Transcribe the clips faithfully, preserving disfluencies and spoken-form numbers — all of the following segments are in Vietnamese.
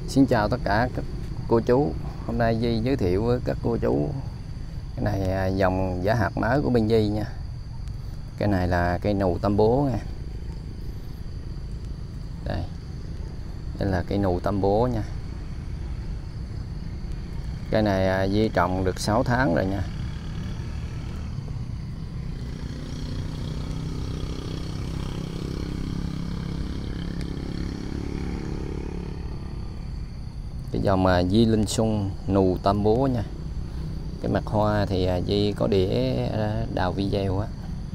Xin chào tất cả các cô chú. Hôm nay Di giới thiệu với các cô chú cái này dòng giả hạt mới của bên Di nha. Cái này là cây nù tam bố nha. Đây, đây là cây nù tam bố nha. Cái này Di trồng được sáu tháng rồi nha. Cái dòng mà Di Linh Xuân nù tam bố nha. Cái mặt hoa thì Di có đĩa đào video á.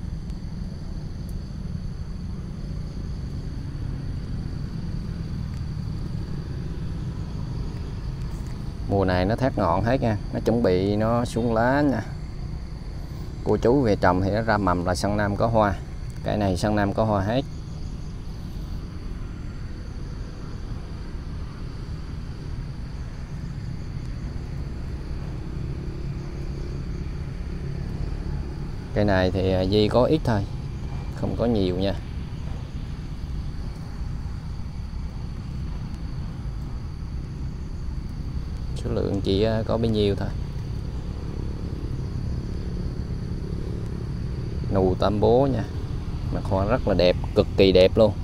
Mùa này nó thét ngọn hết nha, nó chuẩn bị nó xuống lá nha. Cô chú về trồng thì nó ra mầm là sân nam có hoa. Cái này sân nam có hoa hết. Cây này thì Di có ít thôi, không có nhiều nha. Số lượng chỉ có bấy nhiêu thôi. Nù tam bố nha. Mặt hoa rất là đẹp, cực kỳ đẹp luôn.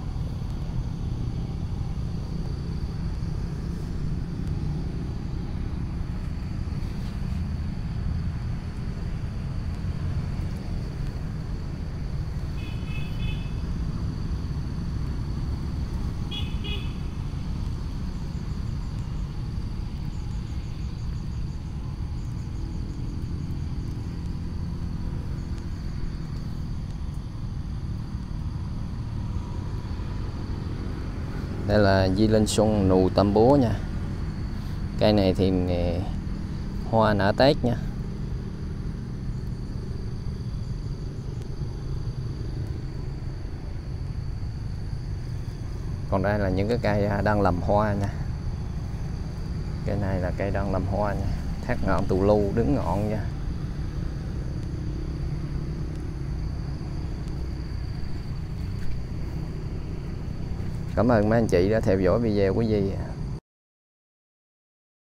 Đây là Di Linh Xuân nù tam bố nha. Cây này thì hoa nở Tết nha. Còn đây là những cái cây đang làm hoa nha. Cây này là cây đang làm hoa nha. Thác ngọn tù lu đứng ngọn nha. Cảm ơn mấy anh chị đã theo dõi video của Di.